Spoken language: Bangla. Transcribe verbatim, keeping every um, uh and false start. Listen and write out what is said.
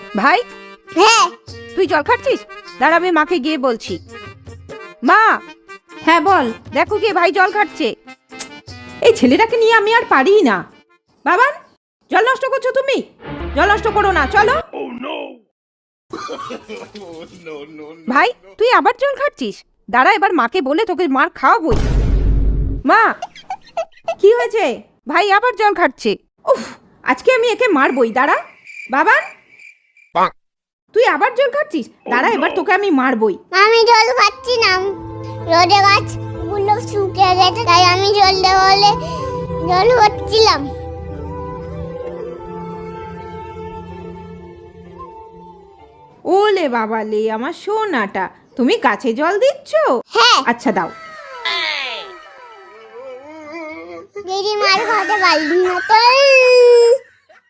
ভাই, হ্যাঁ তুই জল খাচ্ছিস? দাঁড়া, আমি মাকে গিয়ে বলছি। মা, হ্যাঁ বল। দেখো গিয়ে ভাই জল খাচ্ছে। এই ছেলেটাকে নিয়ে আমি আর পারি না। বাবান, জল নষ্ট করছো তুমি? জল নষ্ট করো না, চলো। ভাই, তুই আবার জল খাচ্ছিস? দাঁড়া, এবার মাকে বলে তোকে মার খাওয়াবই। মা, কি হয়েছে? ভাই আবার জল খাচ্ছে। উফ, আজকে আমি একে মারবই। দাঁড়া বাবান, তুই আবার জল খাচ্ছিস? দাঁড়া, এবার তোকে আমি মারবই। আমি জল খাচ্ছি না, রোদে গাছগুলো শুকিয়ে গেছে তাই আমি জল দেওয়ালে জল খাচ্ছিলাম। ওলে বাবা লে, আমার সোনাটা, তুমি গাছে জল দিচ্ছ? হ্যাঁ। আচ্ছা দাও। দিদি মার খাতে পারলি না তো।